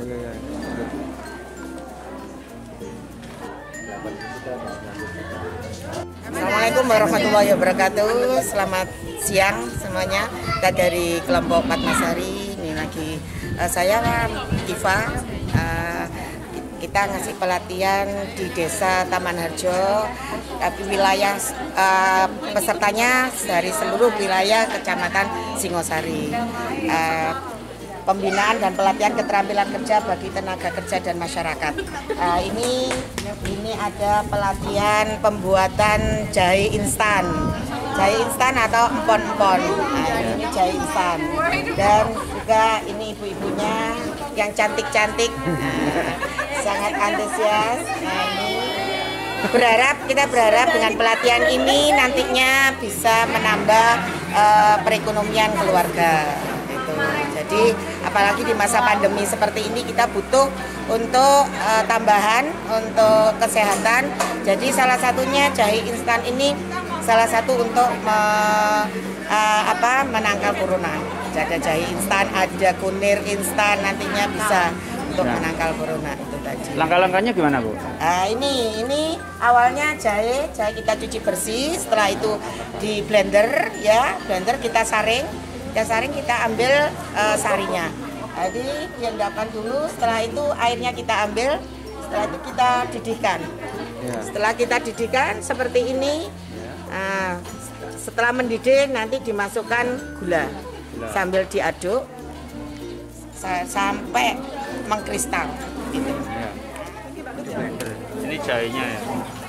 iya. Assalamualaikum warahmatullahi wabarakatuh. Selamat siang semuanya. Kita dari kelompok Padmasari. Ini lagi saya Iva. Kita ngasih pelatihan di Desa Taman Harjo. Tapi wilayah pesertanya dari seluruh wilayah Kecamatan Singosari. Pembinaan dan pelatihan keterampilan kerja bagi tenaga kerja dan masyarakat. Ini ada pelatihan pembuatan jahe instan atau empon-empon. Ini jahe instan. Dan juga ini ibu-ibunya yang cantik-cantik, sangat antusias. Kita berharap dengan pelatihan ini nantinya bisa menambah perekonomian keluarga. Jadi apalagi di masa pandemi seperti ini kita butuh untuk tambahan untuk kesehatan. Jadi salah satunya jahe instan ini salah satu untuk menangkal corona. Ada jahe instan, ada kunir instan, nantinya bisa untuk menangkal corona itu tadi. Langkah-langkahnya gimana, Bu? Ini awalnya jahe kita cuci bersih, setelah itu di blender kita saring. Kita ambil sarinya. Jadi diendapkan dulu, setelah itu airnya kita ambil, setelah itu kita didihkan. Setelah kita didihkan seperti ini, setelah mendidih nanti dimasukkan gula. Sambil diaduk sampai mengkristal. Gitu. Ini jahenya ya.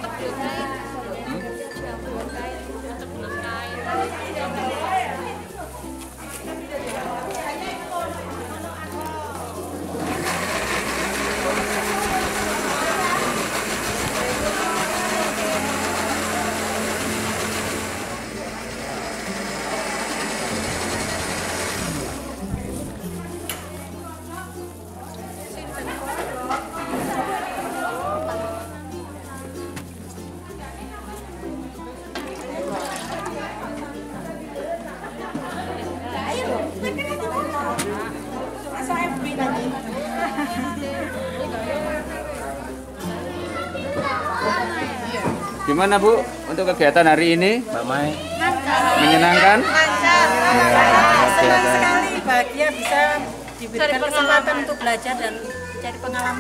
Gimana, Bu, untuk kegiatan hari ini? Mbak Mai? Menyenangkan? Senang sekali, bahagia bisa diberikan kesempatan untuk belajar dan cari pengalaman.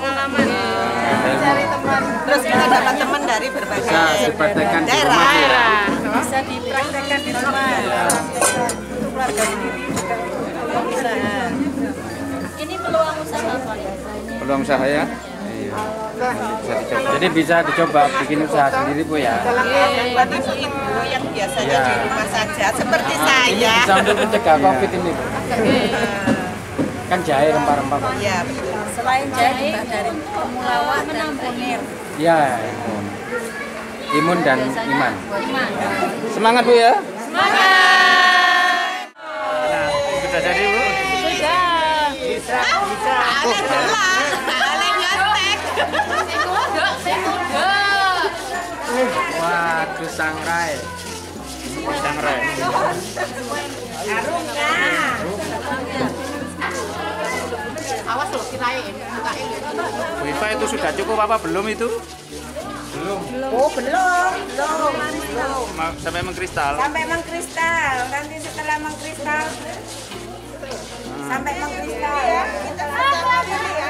Cari teman. Terus kita dapat teman dari berbagai daerah. Bisa dipraktekkan di rumah. Untuk keluarga sendiri juga bisa. Ini peluang usaha Pak. Peluang usaha ya? Jadi bisa dicoba bikin usaha sendiri, Bu ya. Buat ibu-ibu yang biasanya di rumah saja seperti saya. Ini bisa untuk mencegah COVID ini, Bu. Kan jahe rempah-rempah, Pak. Iya, betul. Selain jahe juga dari temulawak dan kunir. Iya, imun dan iman. Semangat, Bu ya. Semangat. Nah, sudah jadi, Bu? Sudah. Bisa. Waduh, sangrai. Awas loh kirain. Bu Iva, itu sudah cukup apa belum itu? Belum. Oh, belum. Sampai mengkristal. Nanti setelah mengkristal ya. Kita ya.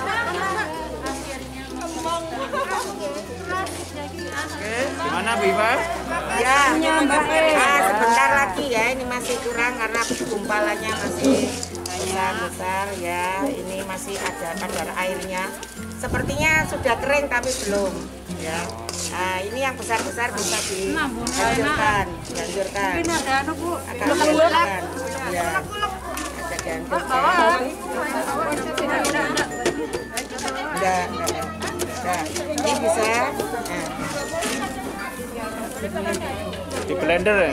Oke, gimana Bu Iva? Ya, sebentar lagi ya. Ini masih kurang karena gumpalannya masih besar ya. Ini masih ada kadar airnya. Sepertinya sudah kering tapi belum. Ya. Nah, ini yang besar-besar bisa dihancurkan. Mungkin ada anu, Bu. Akan dihancurkan. Ya. Ada dihancurkan. Udah. Ini bisa. Nah. Di blender ya?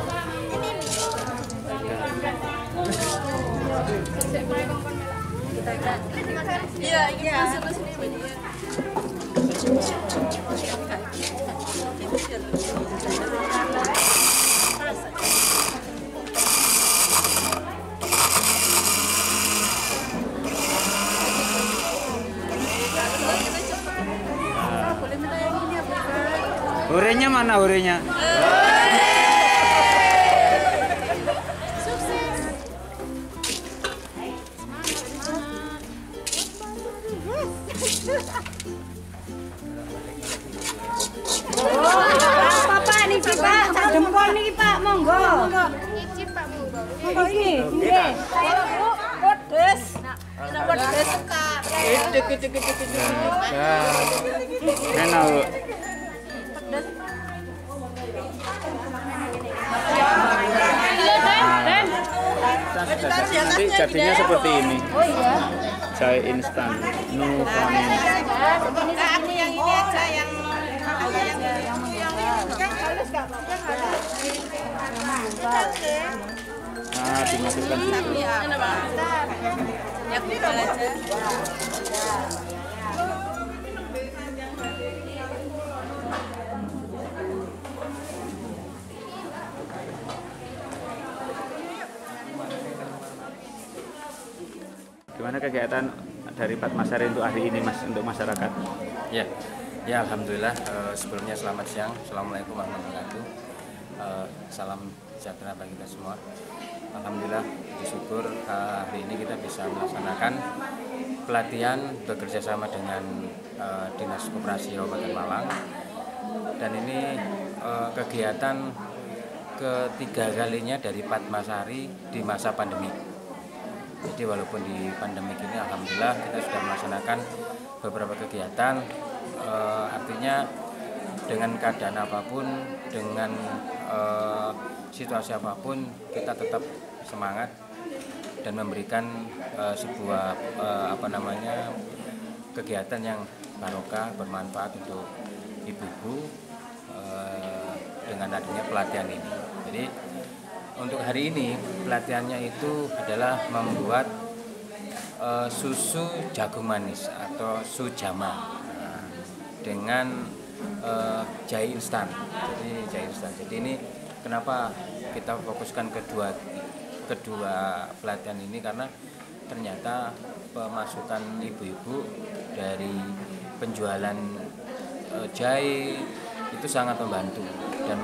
Kita Iya, iya. Masuk sini Mbak Dia. Horenya mana horenya? Pak niki Pak, sak jempol niki Pak, monggo. Iki Pak monggo. Monggo iki. Nggih. Pedes. Pedes suka. Enak, Bu. Nanti jadinya seperti ini. Oh iya. Jahe instan, no vitamin. Aku yang ini aja yang Nah, dimasukkan situ. Yang tinggal aja. Gimana kegiatan dari Padmasari untuk hari ini, Mas, untuk masyarakat? Ya, ya alhamdulillah. Sebelumnya selamat siang, assalamualaikum warahmatullahi wabarakatuh. Salam sejahtera bagi kita semua. Alhamdulillah, bersyukur hari ini kita bisa melaksanakan pelatihan bekerja sama dengan Dinas Koperasi Kabupaten Malang. Dan ini kegiatan ketiga kalinya dari Padmasari di masa pandemi. Jadi walaupun di pandemi ini alhamdulillah kita sudah melaksanakan beberapa kegiatan, artinya dengan keadaan apapun, dengan situasi apapun kita tetap semangat dan memberikan sebuah kegiatan yang barokah, bermanfaat untuk ibu-ibu dengan adanya pelatihan ini. Jadi untuk hari ini pelatihannya itu adalah membuat susu jagung manis atau sujama dengan jahe instan. Jadi jahe instan. Jadi ini kenapa kita fokuskan kedua pelatihan ini, karena ternyata pemasukan ibu-ibu dari penjualan jahe itu sangat membantu dan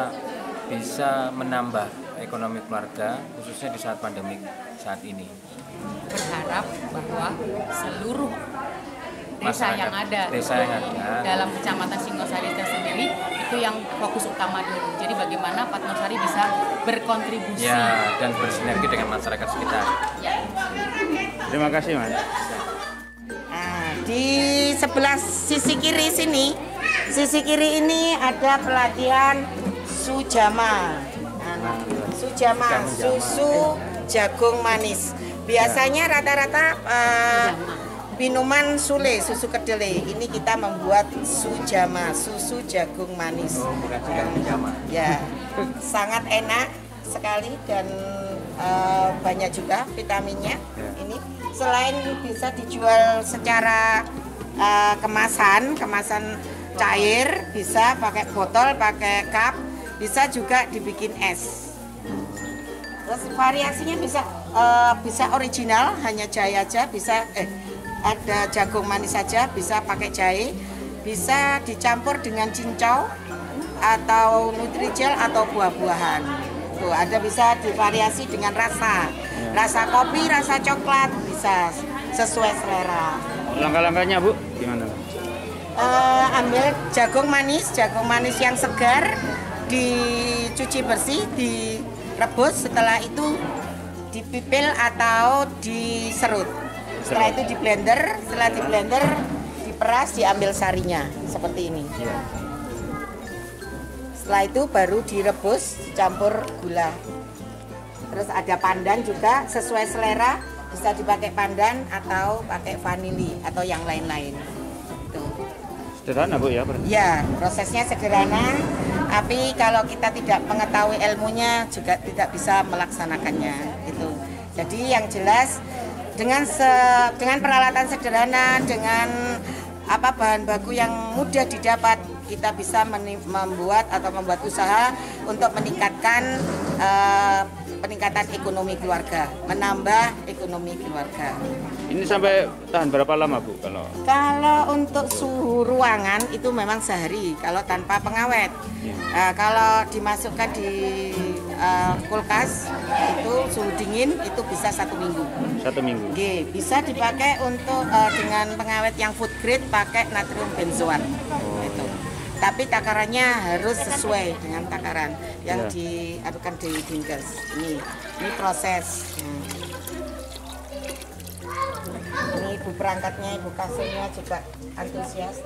bisa menambah ekonomi keluarga, khususnya di saat pandemik saat ini. Berharap bahwa seluruh desa yang ada dalam Kecamatan Singosari sendiri itu yang fokus utama dulu. Jadi bagaimana Padmasari bisa berkontribusi dan bersinergi dengan masyarakat sekitar. Ya. Terima kasih, Mas. Nah, di sebelah sisi kiri sini, sisi kiri ini ada pelatihan sujama. Sujama, susu jagung manis. Biasanya rata-rata minuman sule, susu kedelai. Ini kita membuat sujama, susu jagung manis. Ya, sangat enak sekali dan banyak juga vitaminnya. Ini selain bisa dijual secara kemasan cair, bisa pakai botol, pakai cup, bisa juga dibikin es. Terus variasinya bisa original, hanya jahe aja, bisa ada jagung manis saja, bisa pakai jahe, bisa dicampur dengan cincau atau nutrijel atau buah-buahan. Tuh, ada bisa divariasi dengan rasa kopi, rasa coklat, bisa sesuai selera. Langkah-langkahnya, Bu, gimana? Ambil jagung manis yang segar, dicuci bersih, direbus, setelah itu dipipil atau diserut. Setelah itu di blender, diperas, diambil sarinya seperti ini. Setelah itu baru direbus, campur gula. Terus ada pandan juga sesuai selera, bisa dipakai pandan atau pakai vanili atau yang lain-lain. Sederhana, Bu, ya? Ya, prosesnya sederhana, tapi kalau kita tidak mengetahui ilmunya juga tidak bisa melaksanakannya gitu. Jadi yang jelas dengan peralatan sederhana, dengan bahan baku yang mudah didapat, kita bisa membuat usaha untuk meningkatkan peningkatan ekonomi keluarga, menambah ekonomi keluarga. Ini sampai tahan berapa lama Bu Kalau untuk suhu ruangan itu memang sehari kalau tanpa pengawet. Kalau dimasukkan di kulkas itu suhu dingin itu bisa 1 minggu. 1 minggu. Bisa dipakai untuk dengan pengawet yang food grade, pakai natrium benzoat. Itu. Tapi takarannya harus sesuai dengan takaran yang diadukan di dinkes. Ini proses. Ini ibu perangkatnya, ibu kasirnya juga antusias.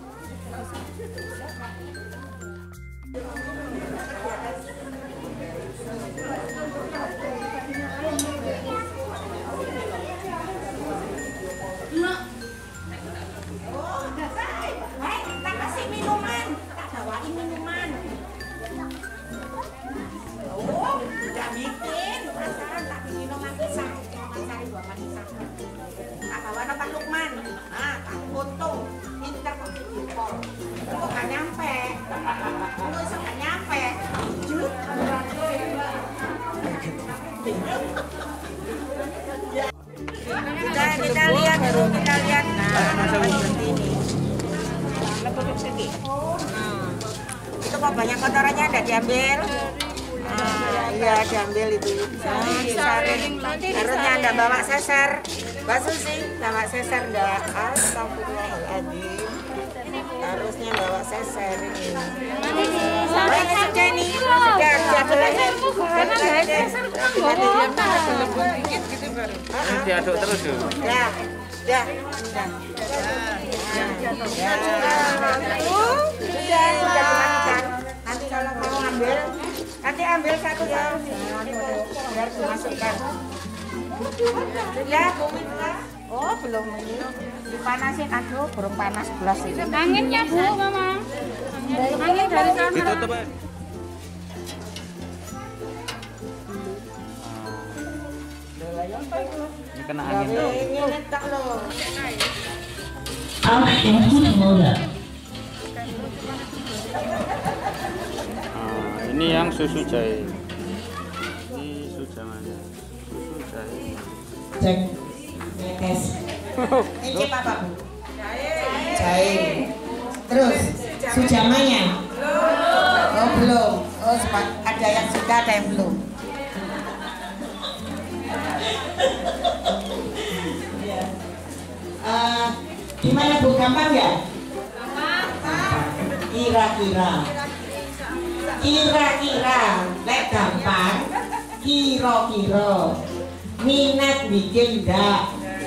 Kita lihat. Nah, seperti ini. Itu kok banyak kotorannya ada diambil. Iya diambil itu. Disaring. Harusnya Anda bawa seser. Mbak Susi, bawa seser enggak? Astagfirullahaladzim. Harusnya bawa seser ini. Sudah ini. Diaduk terus Bu. Ya. Nanti kalau mau ambil, nanti ambil satu biar dimasukkan. Sudah, oh belum ini. Dipanasin, aduh, burung panas belas ini. Anginnya Bu, Mama. Angin dari sana. Ditutup aja. Ini kena angin. Ini letak loh. Ini yang susu jahe. Ini susu mana? Susu jahe. Cek. Tes. Ini apa Bu? Jahe. Terus sujamanya? Oh belum. Oh ada yang sudah, ada yang belum. Gimana Bu, gampang ya? Kira-kira lek gampang, kira-kira minat bikin enggak?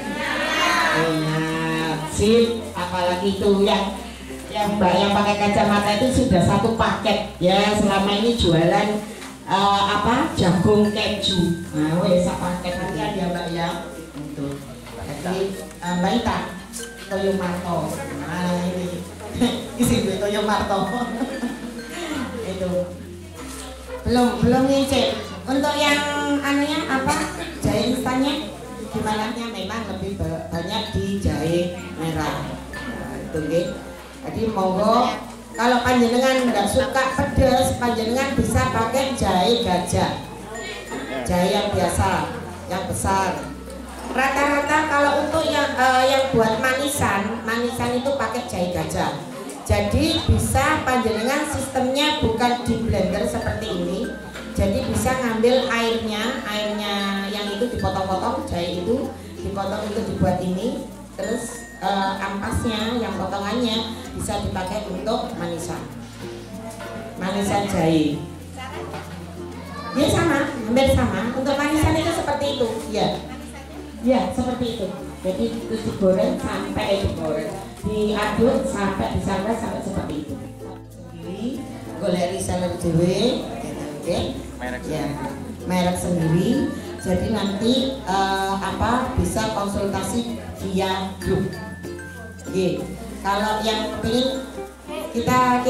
Minat, sip. Apalagi itu yang Mbak yang pakai kacamata itu sudah satu paket ya. Selama ini jualan jagung keju. Nah, wes paket kan ya Mbak ya. Itu. Jadi Mbak Ita Toyo Marto. Nah ini isi Toyo Marto. Itu belum nyicip. Untuk yang anunya jahe instannya gimana? Memang lebih banyak di jahe merah. Nah, itu nggih. Jadi monggo kalau panjenengan nggak suka pedas, panjenengan bisa pakai jahe gajah. Jahe yang biasa, yang besar. Rata-rata kalau untuk yang buat manisan itu pakai jahe gajah. Jadi bisa panjenengan sistemnya bukan di blender seperti ini. Jadi bisa ngambil airnya yang itu dipotong-potong, jahe itu dipotong itu dibuat ini. Terus ampasnya yang potongannya bisa dipakai untuk manisan jahe. Ya sama, hampir sama. Untuk manisan itu seperti itu, ya seperti itu. Jadi itu digoreng sampai diaduk sampai disangrai sampai seperti itu. Sendiri, golek reseller dhewe, merek sendiri. Jadi nanti bisa konsultasi via grup. Kalau yang ingin kita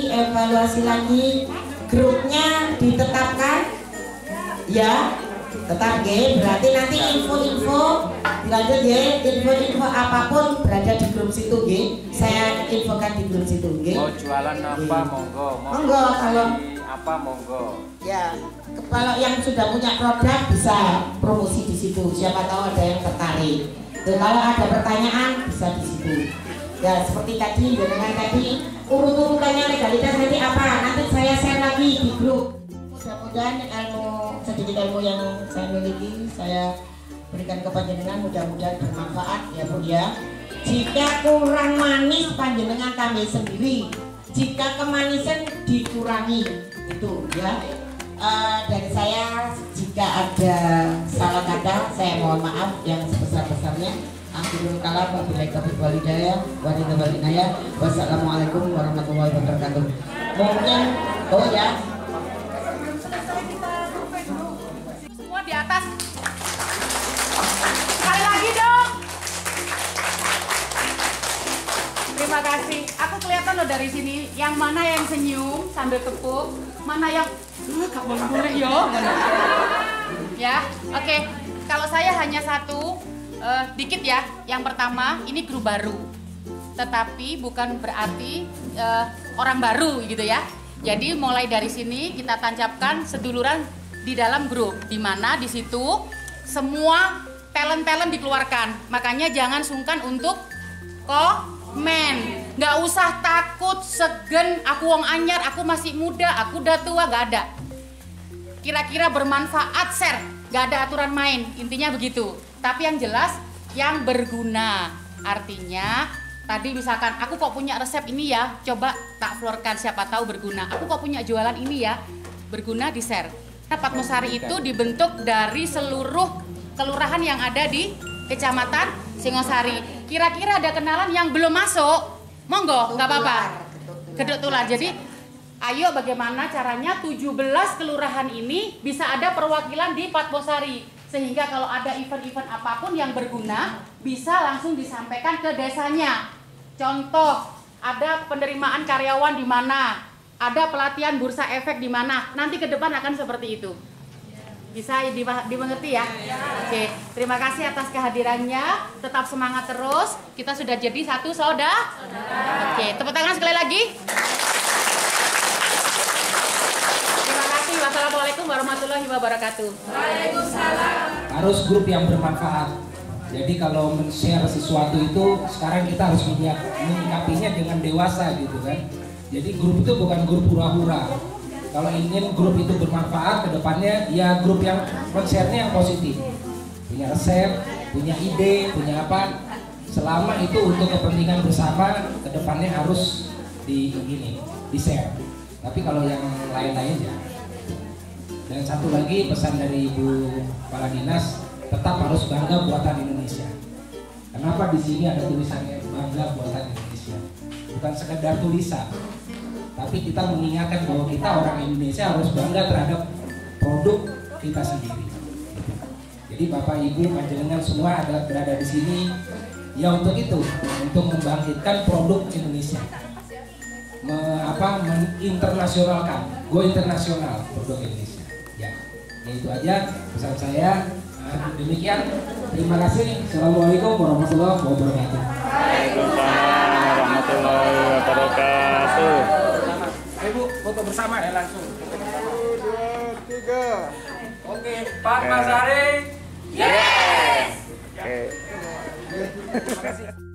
evaluasi lagi, grupnya ditetapkan ya. Tetap nggih, berarti nanti info-info dilanjut nggih, info-info apapun berada di grup situ nggih. Saya infokan di grup situ nggih. Mau jualan apa monggo. Monggo kalau apa monggo. Ya, kalau yang sudah punya produk bisa promosi di situ. Siapa tahu ada yang tertarik. Tuh, kalau ada pertanyaan bisa di situ. Ya, seperti tadi dengan tadi urut-urutannya legalitas nanti apa? Nanti saya share lagi di grup. Mudah-mudahan sedikit ilmu yang saya miliki saya berikan ke panjenengan, mudah-mudahan bermanfaat ya Bu ya. Jika kurang manis panjenengan tambah sendiri, jika kemanisan dikurangi itu ya. Dari saya jika ada salah kata saya mohon maaf yang sebesar-besarnya. Akhirul kalam wabillahi taufiq wal hidayah wa ridwan inayah. Wassalamualaikum warahmatullahi wabarakatuh. Mungkin ya semua di atas. Sekali lagi dong. Terima kasih. Aku kelihatan loh dari sini. Yang mana yang senyum sambil tepuk, mana yang gak boleh yo. Ya, oke. Kalau saya hanya satu, dikit ya. Yang pertama, ini grup baru. Tetapi bukan berarti orang baru gitu ya. Jadi mulai dari sini kita tancapkan seduluran di dalam grup, di mana di situ semua talent-talent dikeluarkan. Makanya jangan sungkan untuk komen. Nggak usah takut, segen, aku wong anyar, aku masih muda, aku udah tua, nggak ada. Kira-kira bermanfaat, share. Nggak ada aturan main, intinya begitu. Tapi yang jelas, yang berguna. Artinya, tadi misalkan, aku kok punya resep ini ya, coba tak florkan, siapa tahu berguna. Aku kok punya jualan ini ya, berguna, di-share. Nah, Padmosari itu dibentuk dari seluruh kelurahan yang ada di Kecamatan Singosari. Kira-kira ada kenalan yang belum masuk? Monggo, nggak apa-apa. Geduk tular. Jadi, ayo bagaimana caranya 17 kelurahan ini bisa ada perwakilan di Padmosari. Sehingga kalau ada event-event apapun yang berguna, bisa langsung disampaikan ke desanya. Contoh, ada penerimaan karyawan di mana, ada pelatihan bursa efek di mana. Nanti ke depan akan seperti itu. Bisa dimengerti ya? Oke, terima kasih atas kehadirannya. Tetap semangat terus. Kita sudah jadi satu saudara. Oke, tepuk tangan sekali lagi. Terima kasih. Wassalamualaikum warahmatullahi wabarakatuh. Waalaikumsalam. Harus grup yang bermanfaat. Jadi kalau men-share sesuatu itu sekarang kita harus menyikapinya dengan dewasa gitu kan. Jadi grup itu bukan grup hura-hura. Kalau ingin grup itu bermanfaat ke depannya, ya grup yang men-share-nya yang positif. Punya resep, punya ide, punya apa. Selama itu untuk kepentingan bersama, ke depannya harus di-share. Tapi kalau yang lain-lain ya. Dan satu lagi pesan dari Ibu Kepala Dinas, tetap harus bangga buatan Indonesia. Kenapa di sini ada tulisannya bangga buatan Indonesia? Bukan sekedar tulisan. Tapi kita mengingatkan bahwa kita orang Indonesia harus bangga terhadap produk kita sendiri. Jadi Bapak Ibu panjenengan semua berada di sini ya untuk itu, untuk membangkitkan produk Indonesia, menginternasionalkan, go internasional produk Indonesia. Ya itu aja pesan saya. Demikian, terima kasih. Assalamualaikum warahmatullahi wabarakatuh. Waalaikumsalam warahmatullahi wabarakatuh. Ibu foto bersama ya langsung. 1, 2, 3. Oke, Padmosari. Yes. Oke. Terima kasih.